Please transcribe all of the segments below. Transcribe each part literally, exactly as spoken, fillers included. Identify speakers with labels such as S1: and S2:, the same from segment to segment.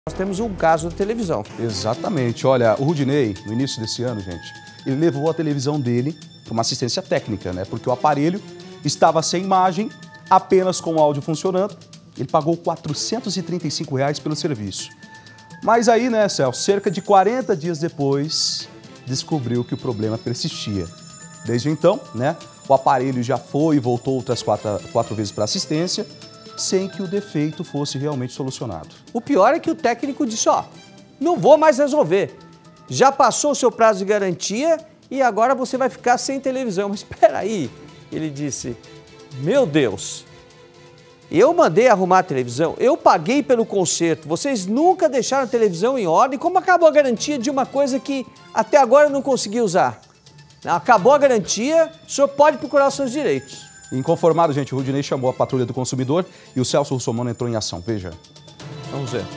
S1: Nós temos um caso da televisão.
S2: Exatamente. Olha, o Rudinei, no início desse ano, gente, ele levou a televisão dele para uma assistência técnica, né? Porque o aparelho estava sem imagem, apenas com o áudio funcionando. Ele pagou quatrocentos e trinta e cinco reais pelo serviço. Mas aí, né, Celso, cerca de quarenta dias depois, descobriu que o problema persistia. Desde então, né, o aparelho já foi e voltou outras quatro, quatro vezes para assistência, sem que o defeito fosse realmente solucionado.
S1: O pior é que o técnico disse, ó, não vou mais resolver. Já passou o seu prazo de garantia e agora você vai ficar sem televisão. Mas espera aí, ele disse, meu Deus, eu mandei arrumar a televisão, eu paguei pelo conserto, vocês nunca deixaram a televisão em ordem, como acabou a garantia de uma coisa que até agora eu não consegui usar? Acabou a garantia, o senhor pode procurar os seus direitos.
S2: Inconformado, gente, o Rudinei chamou a patrulha do consumidor e o Celso Russomano entrou em ação. Veja.
S1: Vamos ver.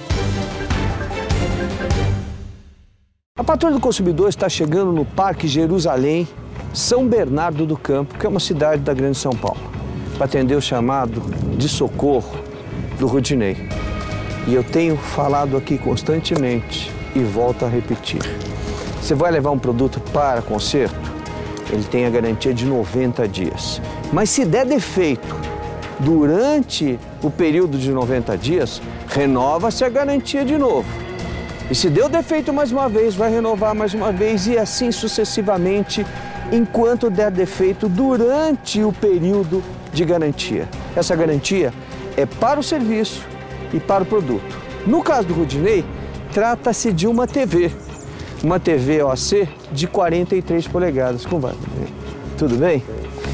S1: A patrulha do consumidor está chegando no Parque Jerusalém, São Bernardo do Campo, que é uma cidade da Grande São Paulo, para atender o chamado de socorro do Rudinei. E eu tenho falado aqui constantemente e volto a repetir. Você vai levar um produto para conserto? Ele tem a garantia de noventa dias. Mas se der defeito durante o período de noventa dias, renova-se a garantia de novo. E se deu defeito mais uma vez, vai renovar mais uma vez e assim sucessivamente, enquanto der defeito durante o período de garantia. Essa garantia é para o serviço e para o produto. No caso do Rudinei, trata-se de uma T V. Uma T V O C de quarenta e três polegadas. Como vai? Tudo bem?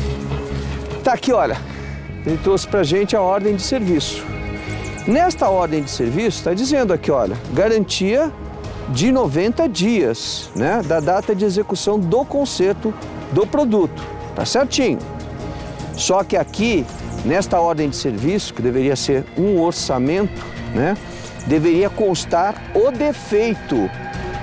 S1: Tá aqui, olha. Ele trouxe pra gente a ordem de serviço. Nesta ordem de serviço, está dizendo aqui, olha, garantia de noventa dias, né? Da data de execução do conserto do produto. Tá certinho. Só que aqui, nesta ordem de serviço, que deveria ser um orçamento, né? Deveria constar o defeito.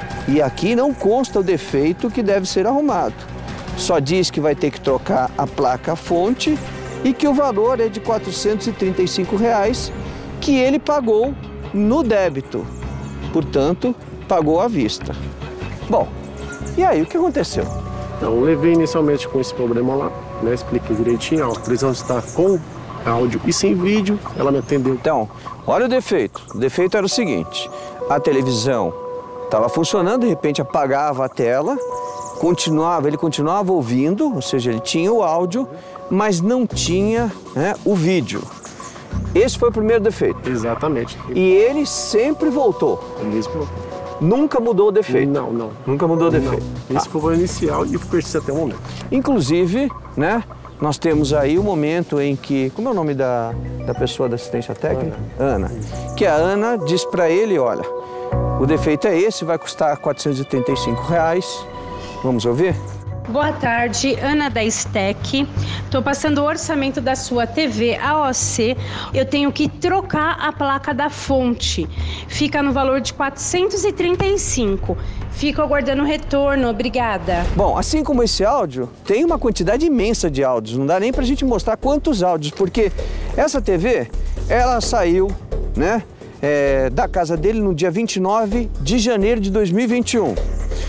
S1: E aqui não consta o defeito que deve ser arrumado. Só diz que vai ter que trocar a placa-fonte e que o valor é de quatrocentos e trinta e cinco reais que ele pagou no débito. Portanto, pagou à vista. Bom, e aí, o que aconteceu?
S3: Então, eu levei inicialmente com esse problema lá, né? Expliquei direitinho, ó, a televisão está com áudio e sem vídeo, ela me atendeu.
S1: Então, olha o defeito. O defeito era o seguinte, a televisão estava funcionando, de repente apagava a tela, continuava, ele continuava ouvindo, ou seja, ele tinha o áudio, mas não tinha, né, o vídeo. Esse foi o primeiro defeito.
S3: Exatamente.
S1: E ele sempre voltou.
S3: Mesmo.
S1: Nunca mudou o defeito.
S3: Não, não.
S1: Nunca mudou o defeito.
S3: Não. Esse
S1: Ah.
S3: foi o inicial e persiste até o momento.
S1: Inclusive, né, nós temos aí o momento em que, como é o nome da, da pessoa da assistência técnica? Ana. Ana. Que a Ana diz para ele, olha, o defeito é esse, vai custar quatrocentos e trinta e cinco reais. Vamos ouvir?
S4: Boa tarde, Ana da Stec. Estou passando o orçamento da sua T V A O C. Eu tenho que trocar a placa da fonte. Fica no valor de quatrocentos e trinta e cinco. Fico aguardando o retorno, obrigada.
S1: Bom, assim como esse áudio, tem uma quantidade imensa de áudios. Não dá nem pra gente mostrar quantos áudios, porque essa T V, ela saiu, né, é, da casa dele no dia vinte e nove de janeiro de dois mil e vinte e um.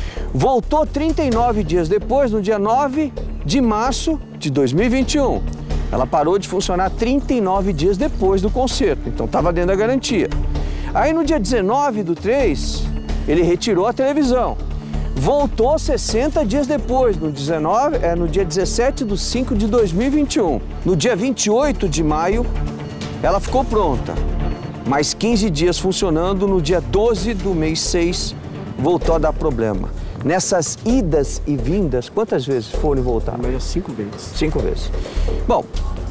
S1: Voltou trinta e nove dias depois, no dia nove de março de dois mil e vinte e um. Ela parou de funcionar trinta e nove dias depois do conserto, então estava dentro da garantia. Aí no dia dezenove do três, ele retirou a televisão. Voltou sessenta dias depois, no, dezenove, é, no dia dezessete de cinco de dois mil e vinte e um. No dia vinte e oito de maio, ela ficou pronta. Mais quinze dias funcionando, no dia doze do mês seis, voltou a dar problema. Nessas idas e vindas, quantas vezes foram e voltaram?
S3: Mas cinco vezes.
S1: Cinco vezes. Bom,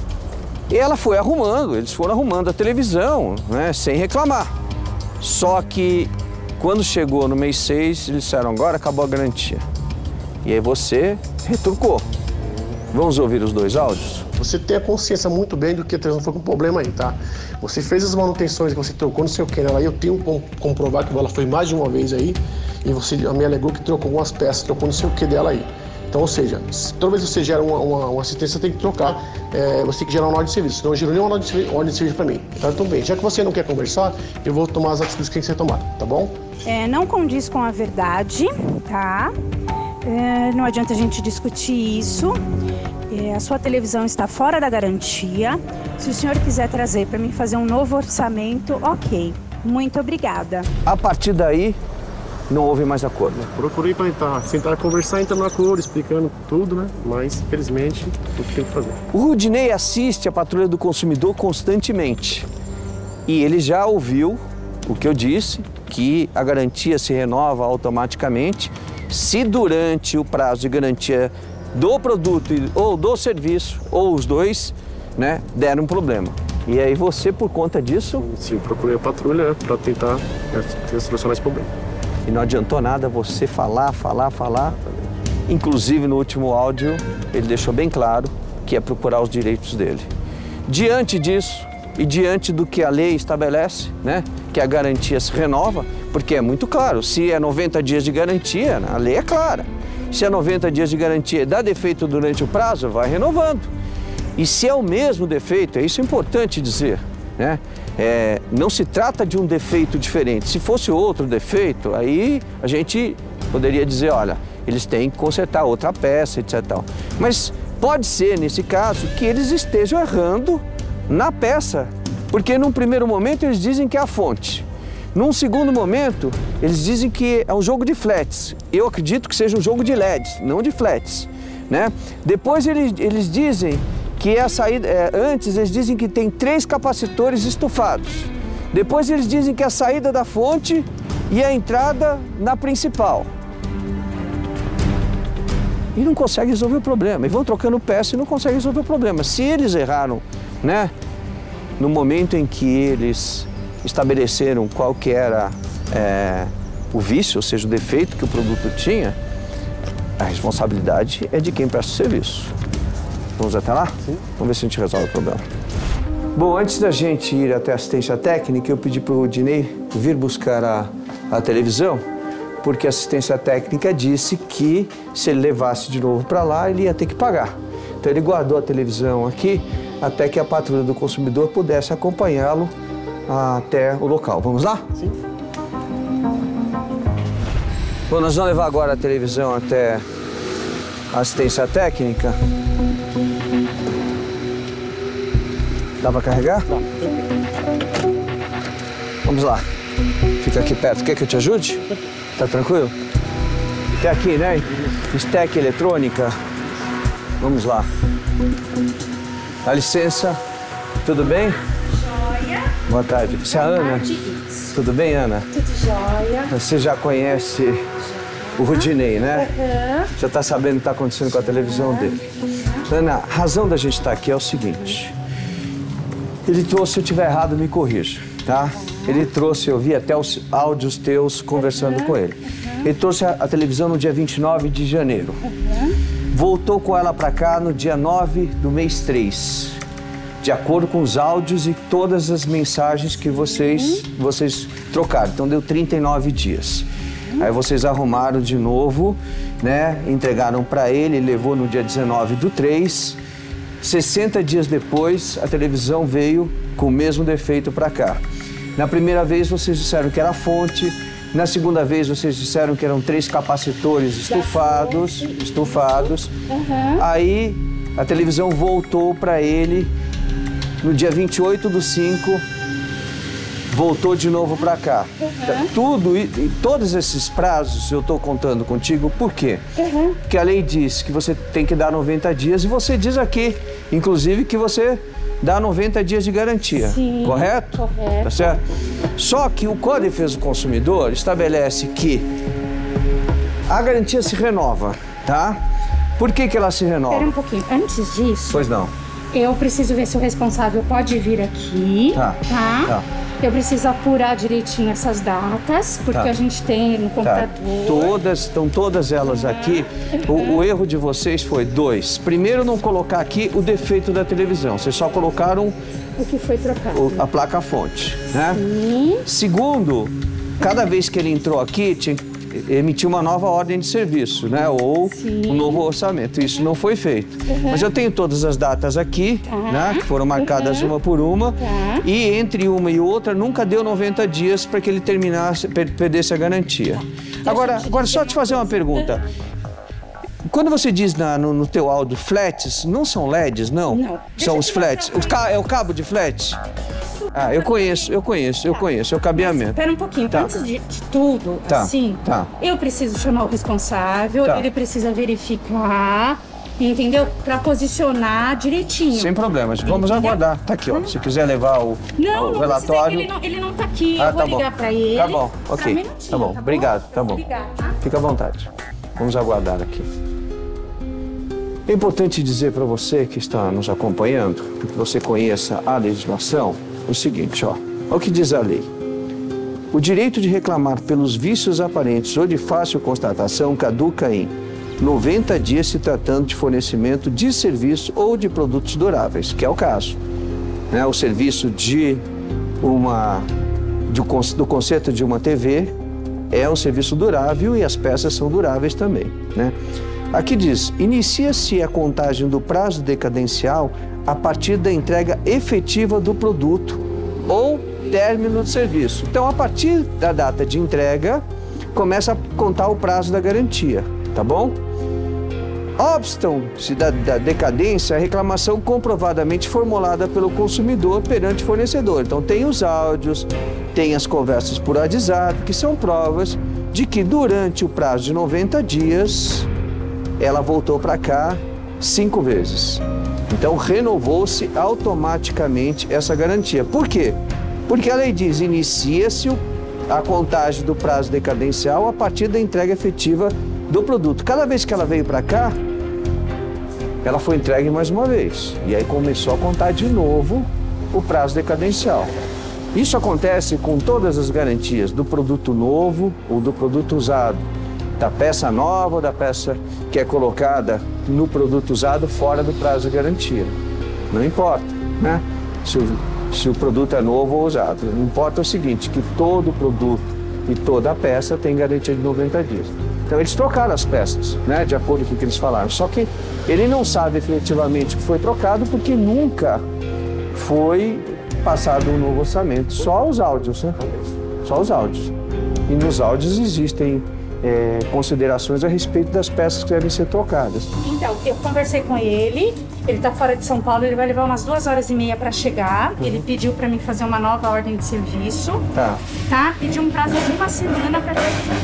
S1: ela foi arrumando, eles foram arrumando a televisão, né, sem reclamar. Só que quando chegou no mês seis, eles disseram, agora acabou a garantia. E aí você retrucou. Vamos ouvir os dois áudios?
S3: Você tem a consciência muito bem do que a televisão foi com problema aí, tá? Você fez as manutenções que você trocou no seu canal aí, eu tenho como comprovar que ela foi mais de uma vez aí, e você me alegou que trocou algumas peças, trocou no seu Q dela aí. Então, ou seja, toda vez que você gera uma, uma, uma assistência, você tem que trocar, é, você tem que gerar uma ordem de serviço. Senão eu gero nenhuma ordem de serviço, ordem de serviço para mim. Então, então, bem, já que você não quer conversar, eu vou tomar as atitudes que tem que ser tomado, tá bom?
S4: É, não condiz com a verdade, tá? É, não adianta a gente discutir isso. É, a sua televisão está fora da garantia. Se o senhor quiser trazer para mim fazer um novo orçamento, ok. Muito obrigada.
S1: A partir daí, não houve mais acordo.
S3: Procurei para tentar, tentar conversar, entrar no acordo, explicando tudo, né? Mas, infelizmente, o que tem que fazer.
S1: O Rudinei assiste a Patrulha do Consumidor constantemente. E ele já ouviu o que eu disse, que a garantia se renova automaticamente se durante o prazo de garantia do produto ou do serviço, ou os dois, né, der um problema. E aí você, por conta disso...
S3: Sim, procurei a patrulha, né, para tentar é, solucionar esse problema.
S1: E não adiantou nada você falar, falar, falar. Inclusive, no último áudio, ele deixou bem claro que ia procurar os direitos dele. Diante disso e diante do que a lei estabelece, né, que a garantia se renova, porque é muito claro, se é noventa dias de garantia, a lei é clara. Se é noventa dias de garantia e dá defeito durante o prazo, vai renovando. E se é o mesmo defeito, é isso importante dizer, né? É, não se trata de um defeito diferente. Se fosse outro defeito, aí a gente poderia dizer, olha, eles têm que consertar outra peça, etcétera. Mas pode ser, nesse caso, que eles estejam errando na peça, porque num primeiro momento eles dizem que é a fonte. Num segundo momento, eles dizem que é um jogo de flats. Eu acredito que seja um jogo de L E Ds, não de flats, né? Depois eles, eles dizem que é a saída, é, antes eles dizem que tem três capacitores estufados. Depois eles dizem que é a saída da fonte e a entrada na principal. E não conseguem resolver o problema. E vão trocando peça e não conseguem resolver o problema. Se eles erraram, né, no momento em que eles estabeleceram qual que era é, o vício, ou seja, o defeito que o produto tinha, a responsabilidade é de quem presta o serviço. Vamos até lá? Sim. Vamos ver se a gente resolve o problema. Bom, antes da gente ir até a assistência técnica, eu pedi para o Rudinei vir buscar a, a televisão, porque a assistência técnica disse que se ele levasse de novo para lá, ele ia ter que pagar. Então ele guardou a televisão aqui até que a Patrulha do Consumidor pudesse acompanhá-lo até o local. Vamos lá?
S3: Sim.
S1: Bom, nós vamos levar agora a televisão até a assistência técnica. Dá para carregar?
S3: Tá.
S1: Vamos lá. Fica aqui perto. Quer que eu te ajude? Tá tranquilo? Fica aqui, né? Stack eletrônica. Vamos lá. Dá licença. Tudo bem?
S5: Joia.
S1: Boa tarde. Você é a Ana?
S5: Isso.
S1: Tudo bem, Ana?
S5: Tudo jóia.
S1: Você já conhece o Rudinei, né?
S5: Uhum.
S1: Já está sabendo o que está acontecendo com a televisão dele. Ana, a razão da gente estar aqui é o seguinte. Ele trouxe, se eu estiver errado, me corrija, tá? Ele trouxe, eu vi até os áudios teus conversando com ele. Ele trouxe a, a televisão no dia vinte e nove de janeiro. Voltou com ela para cá no dia nove do mês três. De acordo com os áudios e todas as mensagens que vocês, vocês trocaram. Então deu trinta e nove dias. Aí vocês arrumaram de novo, né? Entregaram para ele, levou no dia dezenove do três. sessenta dias depois, a televisão veio com o mesmo defeito para cá. Na primeira vez, vocês disseram que era a fonte. Na segunda vez, vocês disseram que eram três capacitores estufados. estufados.
S5: Uhum.
S1: Aí, a televisão voltou para ele no dia vinte e oito do cinco. Voltou de novo para cá.
S5: Uhum.
S1: Tudo, e, e todos esses prazos eu estou contando contigo, por quê?
S5: Uhum.
S1: Porque a lei diz que você tem que dar noventa dias e você diz aqui, inclusive, que você dá noventa dias de garantia.
S5: Sim,
S1: correto?
S5: correto.
S1: Tá certo? Só que o Código de Defesa do Consumidor estabelece que a garantia se renova, tá? Por que que ela se renova?
S5: Espera um pouquinho. Antes disso,
S1: Pois não.
S5: eu preciso ver se o responsável pode vir aqui.
S1: Tá.
S5: Tá?
S1: Tá.
S5: Eu preciso apurar direitinho essas datas, porque
S1: Tá.
S5: a gente tem no
S1: Tá.
S5: computador.
S1: Todas, estão todas elas aqui. O, o erro de vocês foi dois. Primeiro, não colocar aqui o defeito da televisão. Vocês só colocaram
S5: O que foi trocado.
S1: o- a placa-fonte, né?
S5: Sim.
S1: Segundo, cada vez que ele entrou aqui, tinha, emitir uma nova ordem de serviço, né? Ou
S5: Sim.
S1: um novo orçamento. Isso não foi feito.
S5: Uhum.
S1: Mas eu tenho todas as datas aqui,
S5: Tá.
S1: né? Que foram marcadas
S5: Uhum.
S1: uma por uma.
S5: Tá.
S1: E entre uma e outra, nunca deu noventa dias para que ele terminasse, per perdesse a garantia. Agora, agora só te fazer uma pergunta. Quando você diz na, no, no teu áudio flats, não são L E Ds, não?
S5: Não.
S1: São os flats. O ca é o cabo de flat? Ah, eu conheço, eu conheço, eu conheço. É o cabeamento.
S5: Espera um pouquinho.
S1: Tá.
S5: Antes de, de tudo,
S1: Tá,
S5: assim,
S1: tá.
S5: eu preciso chamar o responsável,
S1: Tá.
S5: ele precisa verificar, entendeu? Pra posicionar direitinho.
S1: Sem problemas. Vamos
S5: Entendeu?
S1: aguardar. Tá aqui, ó. Se quiser levar o,
S5: Não,
S1: o
S5: não
S1: relatório.
S5: precisa, ele não, ele não tá aqui.
S1: Ah,
S5: eu vou
S1: tá bom.
S5: ligar pra ele.
S1: Tá bom,
S5: Só
S1: ok.
S5: um minutinho,
S1: Tá bom, obrigado, tá bom.
S5: Vou ligar, tá?
S1: Fica à vontade. Vamos aguardar aqui. É importante dizer para você que está nos acompanhando, que você conheça a legislação, o seguinte, ó. Olha o que diz a lei. O direito de reclamar pelos vícios aparentes ou de fácil constatação caduca em noventa dias se tratando de fornecimento de serviço ou de produtos duráveis, que é o caso. Né? O serviço de uma, de, do conserto de uma T V é um serviço durável e as peças são duráveis também, né? Aqui diz, inicia-se a contagem do prazo decadencial a partir da entrega efetiva do produto ou término do serviço. Então, a partir da data de entrega, começa a contar o prazo da garantia, tá bom? Obstam-se da, da decadência a reclamação comprovadamente formulada pelo consumidor perante o fornecedor. Então, tem os áudios, tem as conversas por WhatsApp, que são provas de que durante o prazo de noventa dias, ela voltou para cá cinco vezes. Então, renovou-se automaticamente essa garantia. Por quê? Porque a lei diz, inicia-se a contagem do prazo decadencial a partir da entrega efetiva do produto. Cada vez que ela veio para cá, ela foi entregue mais uma vez. E aí começou a contar de novo o prazo decadencial. Isso acontece com todas as garantias, do produto novo ou do produto usado, da peça nova ou da peça que é colocada no produto usado fora do prazo de garantia. Não importa, né? Se o, se o produto é novo ou usado. Não importa o seguinte, que todo produto e toda a peça tem garantia de noventa dias. Então eles trocaram as peças, né? De acordo com o que eles falaram. Só que ele não sabe efetivamente o que foi trocado porque nunca foi passado um novo orçamento. Só os áudios, né? Só os áudios. E nos áudios existem É, considerações a respeito das peças que devem ser trocadas.
S5: Então, eu conversei com ele, ele tá fora de São Paulo, ele vai levar umas duas horas e meia para chegar. Uhum. Ele pediu para mim fazer uma nova ordem de serviço.
S1: Tá.
S5: Tá? Pediu um prazo de uma semana para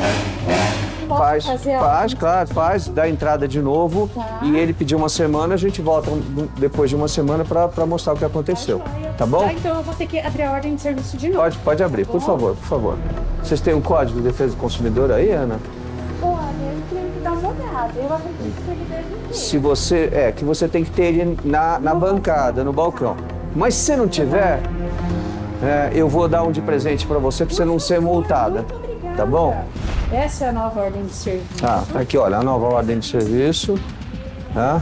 S5: Posso
S1: faz,
S5: fazer
S1: faz,
S5: a...
S1: claro, faz, dá entrada de novo.
S5: Tá.
S1: E ele pediu uma semana, a gente volta depois de uma semana para mostrar o que aconteceu. Tá bom?
S5: Tá, então eu vou ter que abrir a ordem de serviço de novo.
S1: Pode, pode abrir, por favor, por favor. Vocês têm um código de defesa do consumidor aí, Ana?
S5: Olha, eu tenho que dar uma olhada. Eu acredito que ele deve ter.
S1: Se você, é, que você tem que ter ele na, na bancada, no balcão. Mas se você não tiver, é, eu vou dar um de presente para você, para você não ser multada.
S5: Muito obrigada.
S1: Tá bom?
S5: Essa é a nova ordem de serviço.
S1: Tá, tá aqui, olha, a nova ordem de serviço, tá?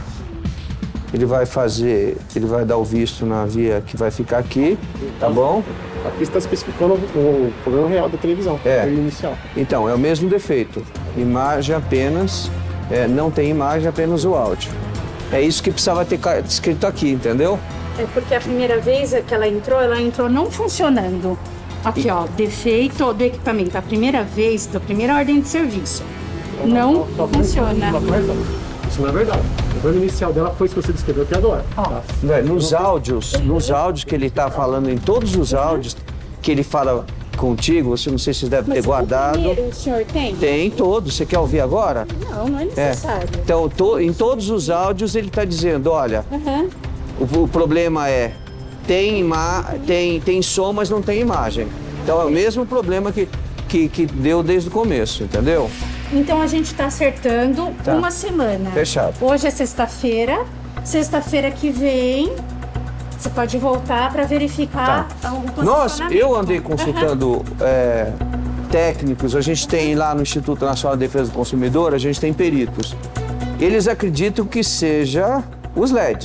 S1: Ele vai fazer, ele vai dar o visto na via que vai ficar aqui, tá bom?
S3: Aqui está especificando o programa real da televisão,
S1: É.
S3: o inicial.
S1: Então, é o mesmo defeito. Imagem apenas, é, não tem imagem, apenas o áudio. É isso que precisava ter escrito aqui, entendeu?
S5: É porque a primeira vez que ela entrou, ela entrou não funcionando. Aqui, ó, defeito do equipamento. A primeira vez, da primeira ordem de serviço. Não funciona.
S3: Isso não é verdade. O programa inicial dela foi isso que você descreveu aqui agora. Tá?
S1: Não é, nos áudios, nos áudios que ele está falando, em todos os áudios que ele fala contigo, você não sei se deve ter
S5: Mas
S1: guardado.
S5: o primeiro o senhor tem?
S1: Tem todos. Você quer ouvir agora?
S5: Não, não é
S1: É.
S5: necessário.
S1: Então, to, em todos os áudios ele está dizendo, olha,
S5: Uhum.
S1: o, o problema é, tem, ima, tem, tem som, mas não tem imagem. Então é o mesmo problema que, que, que deu desde o começo, entendeu?
S5: Então a gente está acertando
S1: Tá.
S5: uma semana.
S1: Fechado.
S5: Hoje é sexta-feira. Sexta-feira que vem, você pode voltar para verificar o posicionamento.
S1: Nós, eu andei consultando é, técnicos, a gente tem lá no Instituto Nacional de Defesa do Consumidor, a gente tem peritos. Eles acreditam que seja os L E Ds,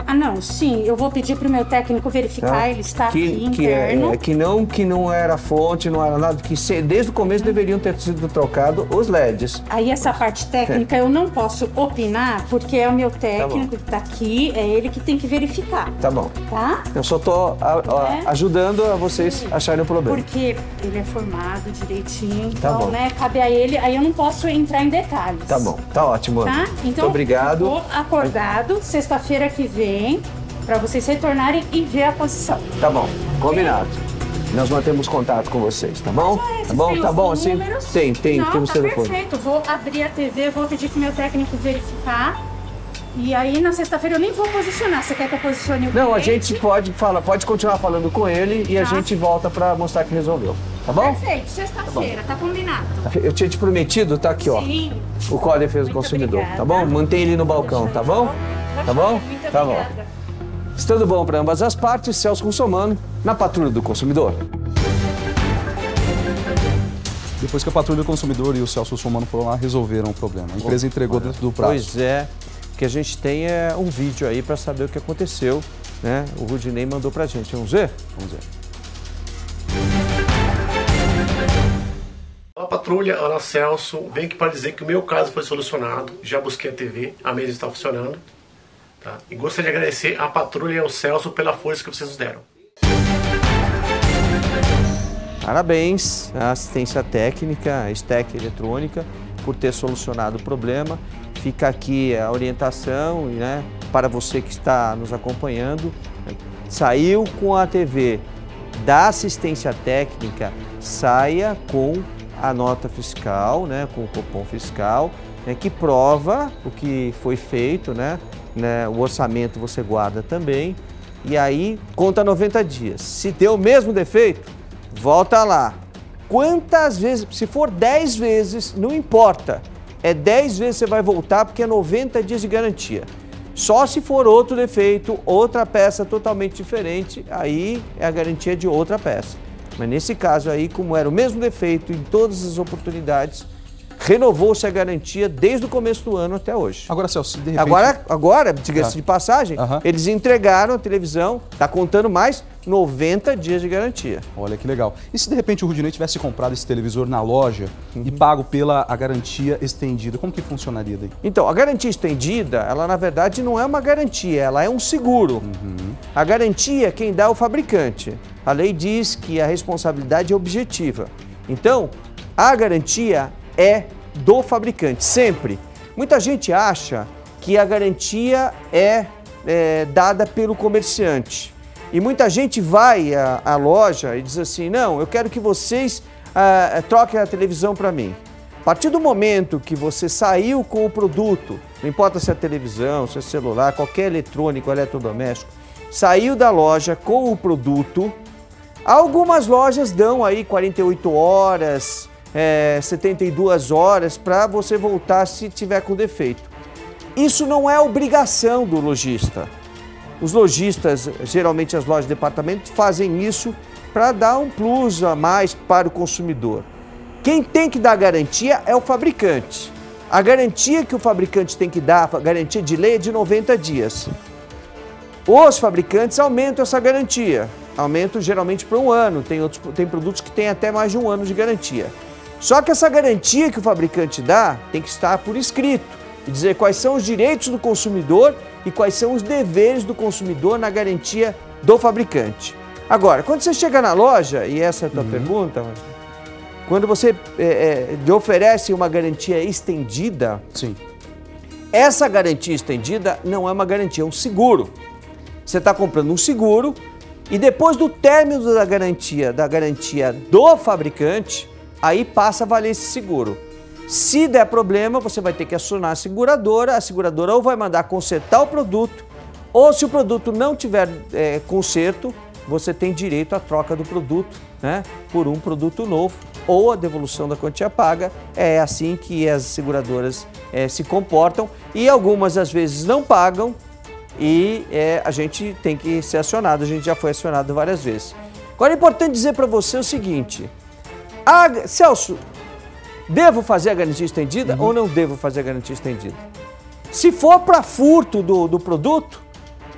S5: Ah, não, sim, eu vou pedir pro meu técnico verificar,
S1: Tá?
S5: ele está
S1: que,
S5: aqui
S1: que é,
S5: interno.
S1: é, que não que não era fonte, não era nada, que se, desde o começo deveriam ter sido trocados os L E Ds.
S5: Aí essa parte técnica eu não posso opinar, porque é o meu técnico que tá aqui, é ele que tem que verificar,
S1: Tá bom.
S5: tá?
S1: Eu só tô a- a-
S5: É.
S1: ajudando a vocês acharem o problema.
S5: Porque ele é formado direitinho,
S1: Tá
S5: então,
S1: bom.
S5: né, cabe a ele, aí eu não posso entrar em detalhes.
S1: Tá bom, tá ótimo.
S5: Tá?
S1: Ana.
S5: Então,
S1: Muito obrigado.
S5: ficou acordado, sexta-feira que vem, para vocês retornarem e ver a posição.
S1: Tá bom, combinado. Nós mantemos contato com vocês, tá bom?
S5: Ah,
S1: Tá bom,
S5: têm
S1: tá
S5: os
S1: bom assim?
S5: números?
S1: Tem, tem,
S5: Não,
S1: temos
S5: tá
S1: telefone.
S5: perfeito. Vou abrir a T V, vou pedir pro meu técnico verificar. E aí na sexta-feira eu nem vou posicionar. Você quer que eu posicione o
S1: Não, a
S5: cliente?
S1: gente pode falar, pode continuar falando com ele e a
S5: Tá.
S1: gente volta pra mostrar que resolveu. Tá bom?
S5: Perfeito, sexta-feira, tá combinado.
S1: Eu tinha te prometido, tá aqui, ó.
S5: Sim.
S1: O Código de Defesa do
S5: Muito
S1: Consumidor,
S5: obrigada.
S1: tá bom? Mantém ele no balcão, tá bom? Tá bom?
S5: Muito
S1: Tá bom.
S5: obrigada.
S1: Estando bom para ambas as partes, Celso Russomano, na Patrulha do Consumidor.
S2: Depois que a Patrulha do Consumidor e o Celso Russomano foram lá, resolveram o problema. A empresa entregou dentro do prazo.
S1: Pois é, o que a gente tem é um vídeo aí para saber o que aconteceu, né? O Rudinei mandou pra gente. Vamos ver?
S2: Vamos ver.
S3: A patrulha, Ana Celso, vem aqui para dizer que o meu caso foi solucionado. Já busquei a T V, a mesa está funcionando. Tá? E gostaria de agradecer à patrulha e ao Celso pela força que vocês nos deram.
S1: Parabéns à assistência técnica, à Stack Eletrônica, por ter solucionado o problema. Fica aqui a orientação, né, para você que está nos acompanhando. Saiu com a T V da assistência técnica, saia com a nota fiscal, né, com o cupom fiscal, né, que prova o que foi feito, né, né, o orçamento você guarda também, e aí conta noventa dias. Se deu o mesmo defeito, volta lá. Quantas vezes, se for dez vezes, não importa, é dez vezes você vai voltar porque é noventa dias de garantia. Só se for outro defeito, outra peça totalmente diferente, aí é a garantia de outra peça. Mas nesse caso aí, como era o mesmo defeito em todas as oportunidades, renovou-se a garantia desde o começo do ano até hoje.
S2: Agora, Celso, de repente...
S1: Agora, agora diga-se
S2: Ah.
S1: de passagem,
S2: Aham.
S1: eles entregaram a televisão, tá contando mais noventa dias de garantia.
S2: Olha que legal. E se de repente o Rudinei tivesse comprado esse televisor na loja e pago pela a garantia estendida, como que funcionaria daí?
S1: Então, a garantia estendida, ela na verdade não é uma garantia, ela é um seguro. A garantia quem dá é o fabricante. A lei diz que a responsabilidade é objetiva. Então, a garantia é do fabricante, sempre. Muita gente acha que a garantia é, é dada pelo comerciante. E muita gente vai à, à loja e diz assim, não, eu quero que vocês ah, troquem a televisão para mim. A partir do momento que você saiu com o produto, não importa se é televisão, se é celular, qualquer eletrônico, eletrodoméstico, saiu da loja com o produto, algumas lojas dão aí quarenta e oito horas, é, setenta e duas horas para você voltar se tiver com defeito. Isso não é obrigação do lojista. Os lojistas, geralmente as lojas de departamento, fazem isso para dar um plus a mais para o consumidor. Quem tem que dar garantia é o fabricante. A garantia que o fabricante tem que dar, a garantia de lei, é de noventa dias. Os fabricantes aumentam essa garantia, aumentam geralmente para um ano, tem, outros, tem produtos que têm até mais de um ano de garantia. Só que essa garantia que o fabricante dá tem que estar por escrito e dizer quais são os direitos do consumidor e quais são os deveres do consumidor na garantia do fabricante. Agora, quando você chega na loja, e essa é a tua
S2: Uhum.
S1: pergunta, quando você é, é, lhe oferece uma garantia estendida,
S2: Sim.
S1: essa garantia estendida não é uma garantia, é um seguro. Você está comprando um seguro e depois do término da garantia, da garantia do fabricante, aí passa a valer esse seguro. Se der problema, você vai ter que acionar a seguradora, a seguradora ou vai mandar consertar o produto, ou se o produto não tiver é, conserto, você tem direito à troca do produto, né, por um produto novo, ou a devolução da quantia paga. É assim que as seguradoras é, se comportam e algumas às vezes não pagam e é, a gente tem que ser acionado, a gente já foi acionado várias vezes. Agora é importante dizer para você o seguinte, a, Celso, devo fazer a garantia estendida ou não devo fazer a garantia estendida? Se for para furto do, do produto,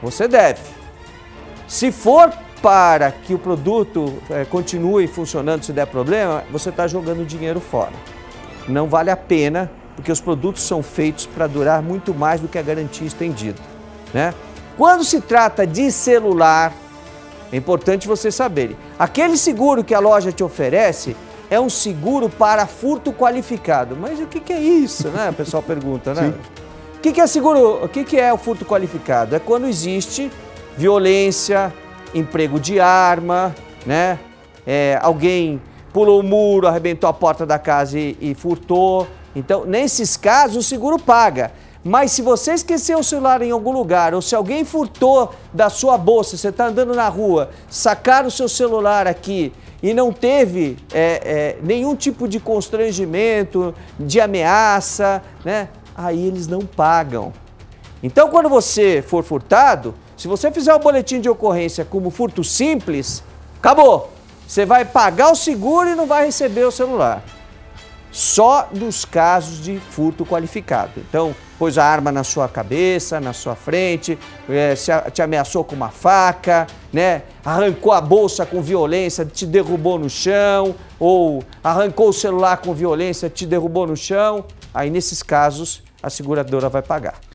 S1: você deve. Se for para que o produto é, continue funcionando se der problema, você está jogando dinheiro fora. Não vale a pena, porque os produtos são feitos para durar muito mais do que a garantia estendida, né? Quando se trata de celular, é importante você saber, aquele seguro que a loja te oferece é um seguro para furto qualificado. Mas o que, que é isso, né? O pessoal pergunta, né? Sim. O que, que é seguro? O que, que é o furto qualificado? É quando existe violência, emprego de arma, né? É, alguém pulou o muro, arrebentou a porta da casa e, e furtou. Então, nesses casos, o seguro paga. Mas se você esqueceu o celular em algum lugar, ou se alguém furtou da sua bolsa, você está andando na rua, sacaram o seu celular aqui e não teve é, é, nenhum tipo de constrangimento, de ameaça, né? Aí eles não pagam. Então, quando você for furtado, se você fizer o boletim de ocorrência como furto simples, acabou. Você vai pagar o seguro e não vai receber o celular. Só nos casos de furto qualificado. Então, pôs a arma na sua cabeça, na sua frente, é, se a, te ameaçou com uma faca, né? Arrancou a bolsa com violência, te derrubou no chão, ou arrancou o celular com violência, te derrubou no chão. Aí, nesses casos, a seguradora vai pagar.